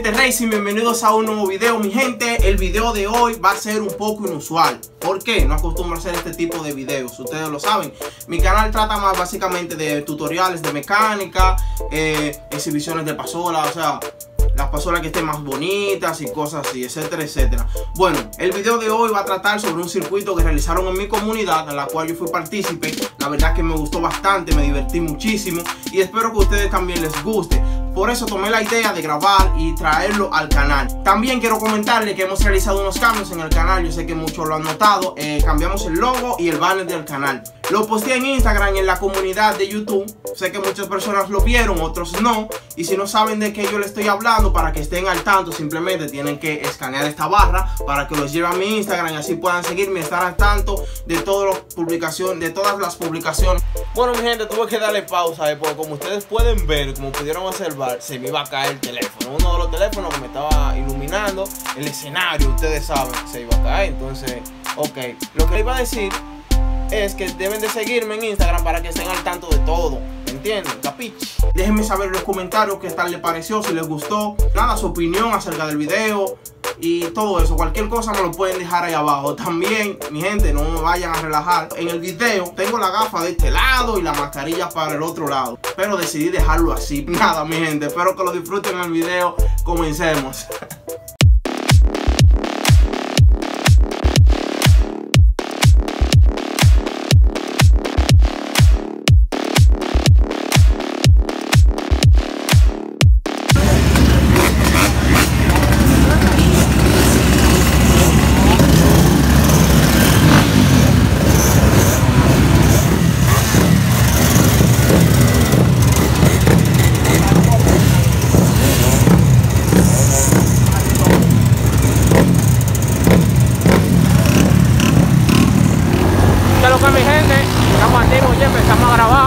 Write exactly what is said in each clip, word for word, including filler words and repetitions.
Gente Racing, bienvenidos a un nuevo video. Mi gente, el video de hoy va a ser un poco inusual. ¿Por qué? No acostumbro a hacer este tipo de videos, ustedes lo saben. Mi canal trata más básicamente de tutoriales de mecánica, eh, exhibiciones de pasola, o sea, las pasolas que estén más bonitas y cosas así, etcétera, etcétera. Bueno, el video de hoy va a tratar sobre un circuito que realizaron en mi comunidad, en la cual yo fui partícipe. La verdad que me gustó bastante, me divertí muchísimo y espero que a ustedes también les guste. Por eso tomé la idea de grabar y traerlo al canal. También quiero comentarles que hemos realizado unos cambios en el canal. Yo sé que muchos lo han notado. eh, Cambiamos el logo y el banner del canal. Lo posteé en Instagram y en la comunidad de YouTube. Sé que muchas personas lo vieron, otros no. Y si no saben de qué yo les estoy hablando, para que estén al tanto, simplemente tienen que escanear esta barra para que los lleve a mi Instagram y así puedan seguirme y estar al tanto de todas las publicaciones, de todas las publicaciones. Bueno, mi gente, tuve que darle pausa, eh, porque como ustedes pueden ver, como pudieron observar, se me iba a caer el teléfono. Uno de los teléfonos que me estaba iluminando el escenario, ustedes saben, se iba a caer. Entonces, ok, lo que iba a decir es que deben de seguirme en Instagram para que estén al tanto de todo. ¿Entienden? ¿Capiche? Déjenme saber en los comentarios qué tal les pareció, si les gustó, nada, su opinión acerca del video y todo eso. Cualquier cosa me lo pueden dejar ahí abajo. También, mi gente, no me vayan a relajar. En el video tengo la gafa de este lado y la mascarilla para el otro lado, pero decidí dejarlo así. Nada, mi gente, espero que lo disfruten el video. Comencemos. Mi gente, estamos activos, ya empezamos a grabar.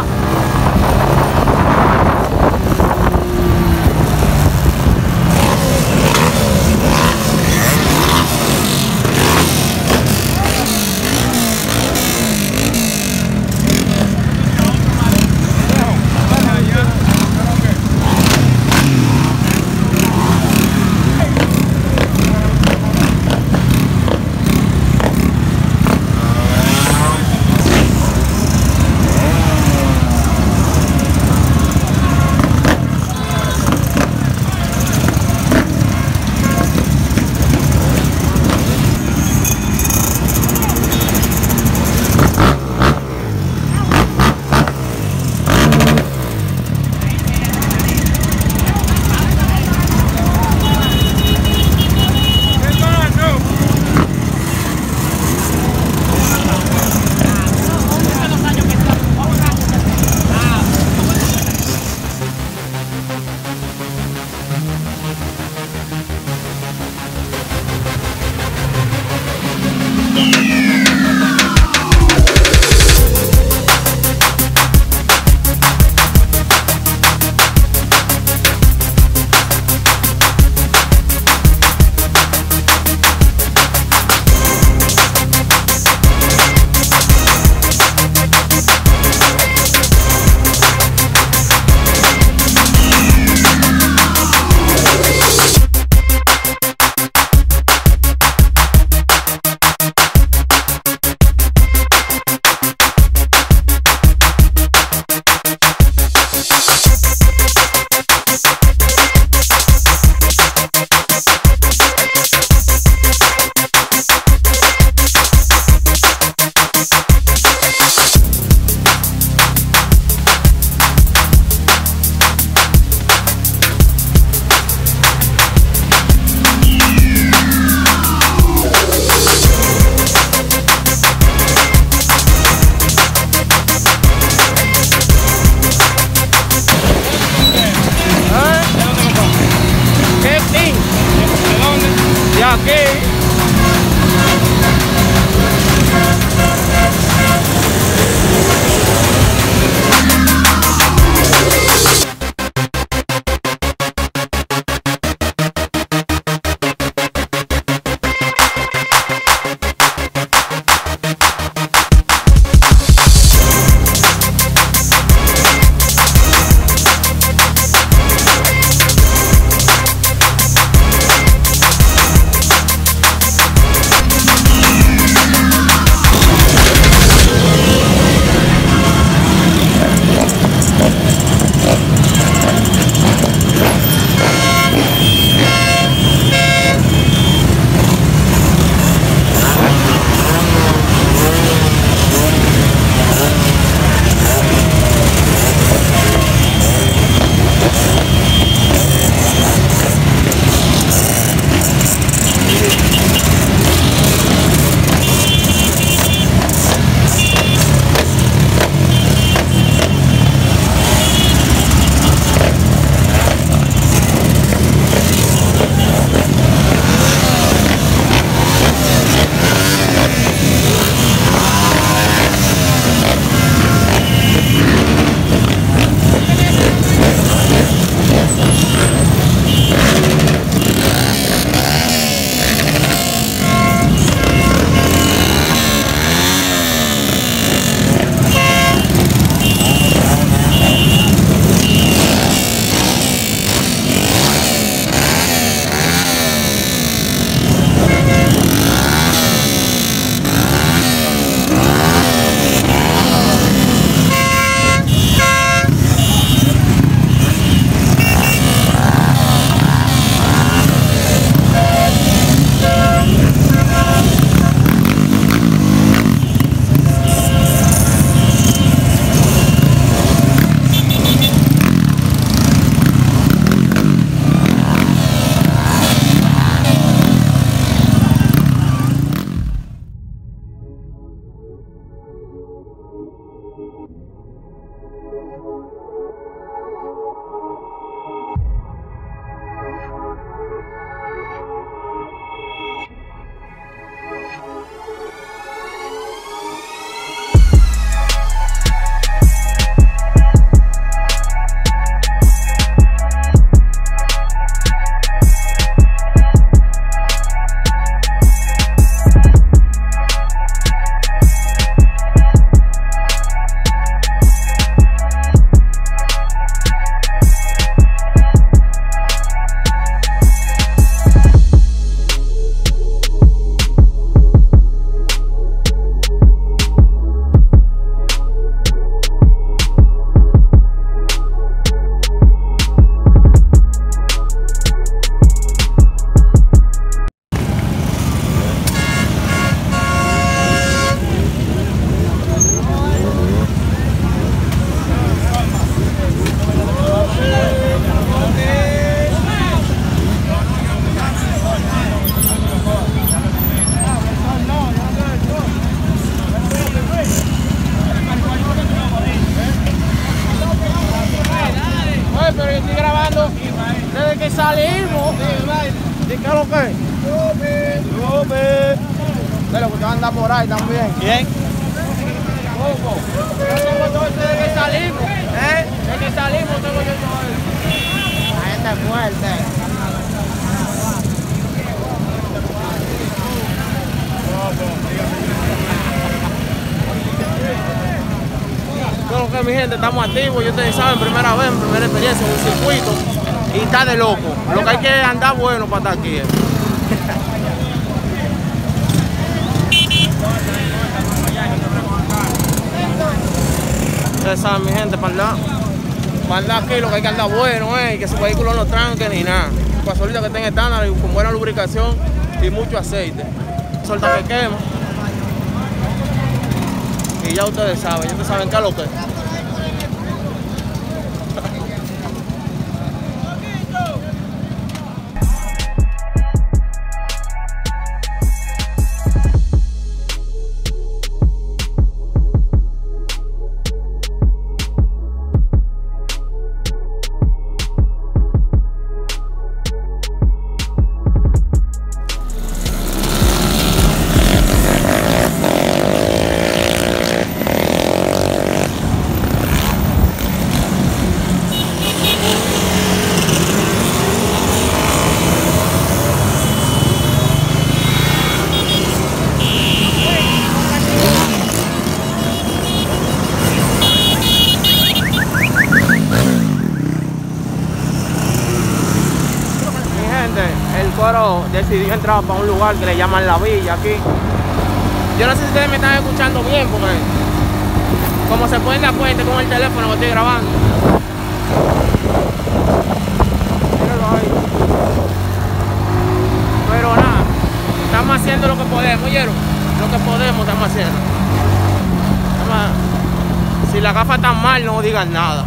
salimos. ¿Y qué es lo que? ¡Llueve! ¡Llueve! De lo que van a andar por ahí también. ¿Quién? ¿Cómo? Yo tengo todo esto de que salimos. ¿Eh? De que salimos tengo yo todo eso. La gente es fuerte. Creo que mi gente estamos activos, y ustedes saben, primera vez, primera experiencia en un circuito y está de loco. Lo que hay que andar bueno para estar aquí. Ustedes saben, mi gente, para andar, para andar aquí lo que hay que andar bueno, eh, que su vehículo no tranque ni nada. Gasolina que tenga estándar y con buena lubricación y mucho aceite. Solta que quema. Y ya ustedes saben, ya ustedes saben qué es lo que es. El coro decidió entrar para un lugar que le llaman La Villa aquí. Yo no sé si ustedes me están escuchando bien, porque como se pueden dar cuenta con el teléfono que estoy grabando. Mírenlo ahí. Pero nada, estamos haciendo lo que podemos, ¿oyeron? Lo que podemos estamos haciendo. Además, si la gafa está mal, no digan nada.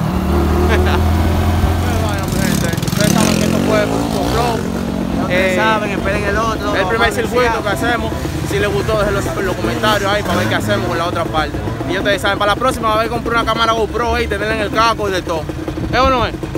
Ustedes saben que esto fue un flow. Ustedes saben, esperen el otro. El primer circuito que hacemos. Si les gustó, déjenlo en los comentarios ahí para ver qué hacemos con la otra parte. Y ustedes saben, para la próxima va a haber que comprar una cámara GoPro y tenerla en el casco y de todo. ¿Es o no es?